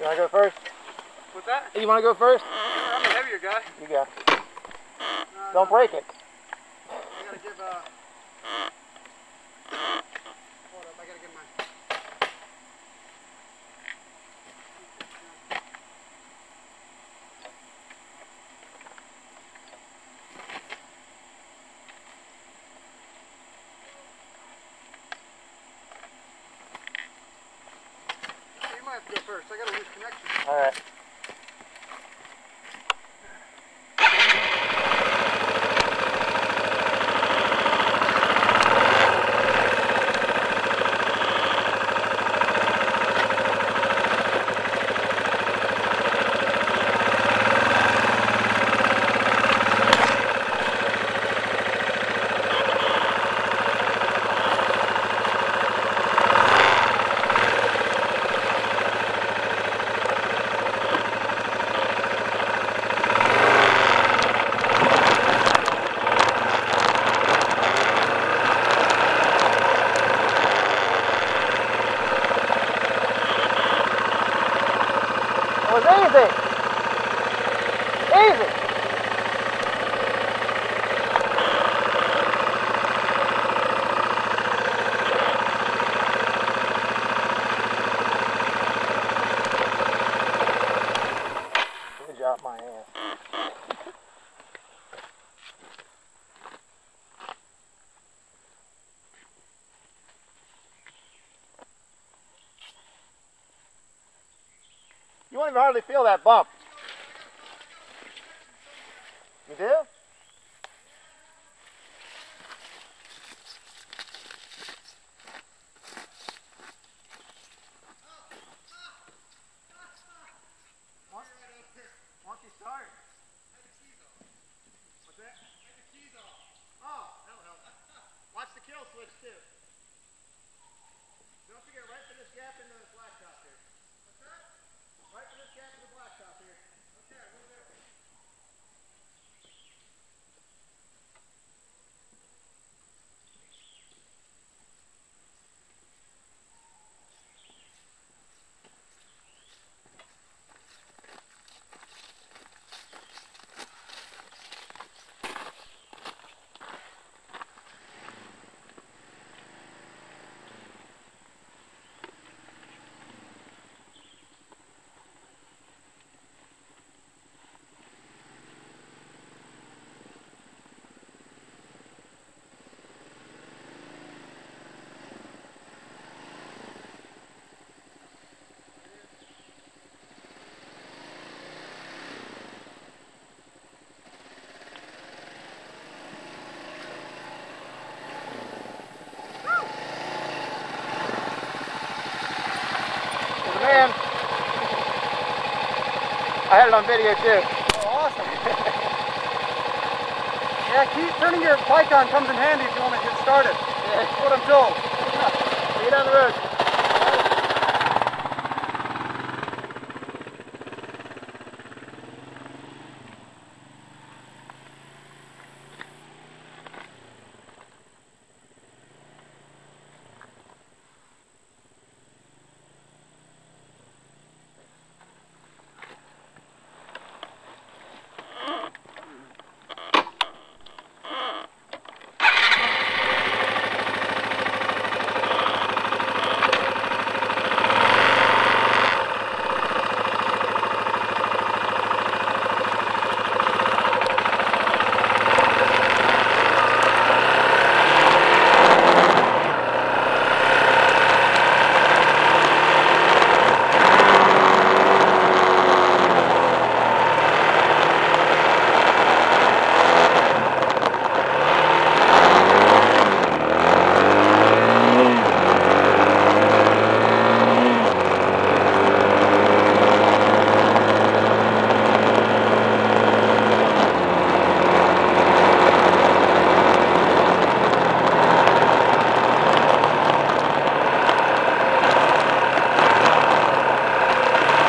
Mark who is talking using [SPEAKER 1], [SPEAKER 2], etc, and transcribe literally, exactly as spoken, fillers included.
[SPEAKER 1] You want to go first?
[SPEAKER 2] What's that?
[SPEAKER 1] You want to go first?
[SPEAKER 2] I'm a heavier guy.
[SPEAKER 1] You go.
[SPEAKER 2] No,
[SPEAKER 1] Don't
[SPEAKER 2] no.
[SPEAKER 1] break it.
[SPEAKER 2] I gotta give, uh... Hold up, I gotta give my... You might have to go first. I gotta lose connection.
[SPEAKER 1] All right. It was easy. Easy. Good job, my ass. You won't even hardly feel that bump. You do?
[SPEAKER 2] Once, once you start. What's that? Take the keys off. Oh, that'll help. Watch the kill switch too. Don't forget, right for this gap into the blacktop here. What's that? Right for this gap in the blacktop here. Okay, we'll do.
[SPEAKER 1] Man, I had it on video too.
[SPEAKER 2] Oh, awesome. Yeah, keep turning your bike on comes in handy if you want to get started. That's what I'm told.
[SPEAKER 1] See you down the road.